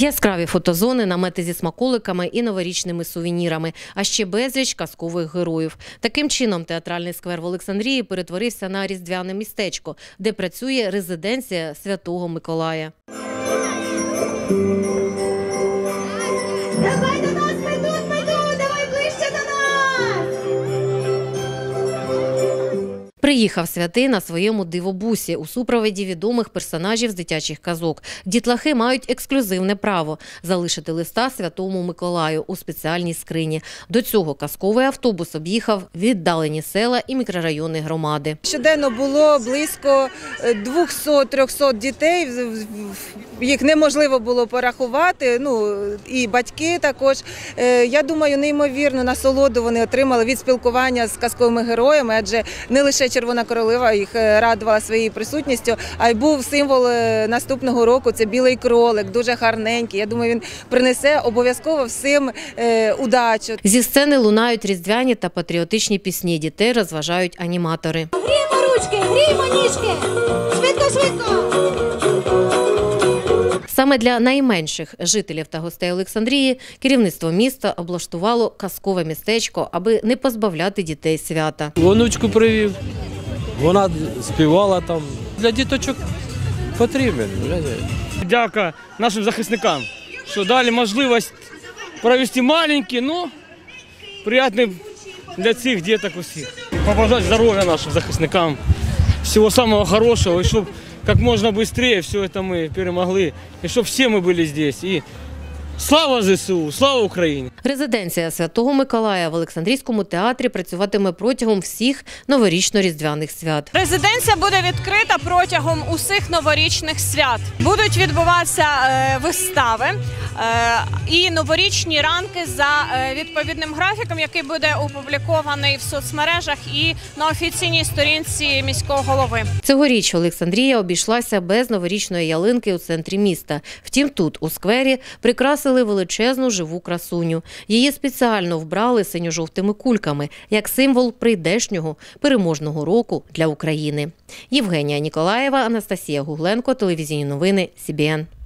Яскраві фотозони, намети зі смаколиками і новорічними сувенірами, а ще безліч казкових героїв. Таким чином, театральний сквер в Олександрії перетворився на різдвяне містечко, де працює резиденція Святого Миколая. Давай до нас, Майду, давай ближче до нас! Приїхав святий на своєму дивобусі у супроводі відомих персонажів з дитячих казок. Дітлахи мають ексклюзивне право – залишити листа Святому Миколаю у спеціальній скрині. До цього казковий автобус об'їхав віддалені села і мікрорайони громади. Щоденно було близько 200-300 дітей, їх неможливо було порахувати, і батьки також. Я думаю, неймовірну насолоду вони отримали від спілкування з казковими героями, адже не лише Червона королева їх радувала своєю присутністю, а й був символ наступного року – це білий кролик, дуже гарненький. Я думаю, він принесе обов'язково всім удачу. Зі сцени лунають різдвяні та патріотичні пісні, дітей розважають аніматори. Гріємо ручки, гріємо ніжки! Швидко! Саме для найменших жителів та гостей Олександрії керівництво міста облаштувало казкове містечко, аби не позбавляти дітей свята. Онучку привів, вона співала там. Для діточок потрібен. Дяка нашим захисникам, що дали можливість провести маленький, але приємний для цих діток усіх. Побажати здоров'я нашим захисникам, всього самого хорошого, і щоб як можна швидше все це ми перемогли, і щоб всі ми були тут. І слава ЗСУ, слава Україні! Резиденція Святого Миколая в Олександрійському театрі працюватиме протягом всіх новорічно-різдвяних свят. Резиденція буде відкрита протягом усіх новорічних свят. Будуть відбуватися вистави і новорічні ранки за відповідним графіком, який буде опублікований в соцмережах і на офіційній сторінці міського голови. Цьогоріч Олександрія обійшлася без новорічної ялинки у центрі міста. Втім, тут, у сквері, прикрасили величезну живу красуню. Її спеціально вбрали синьо-жовтими кульками, як символ прийдешнього переможного року для України. Євгенія Ніколаєва, Анастасія Гугленко, телевізійні новини СІБІН.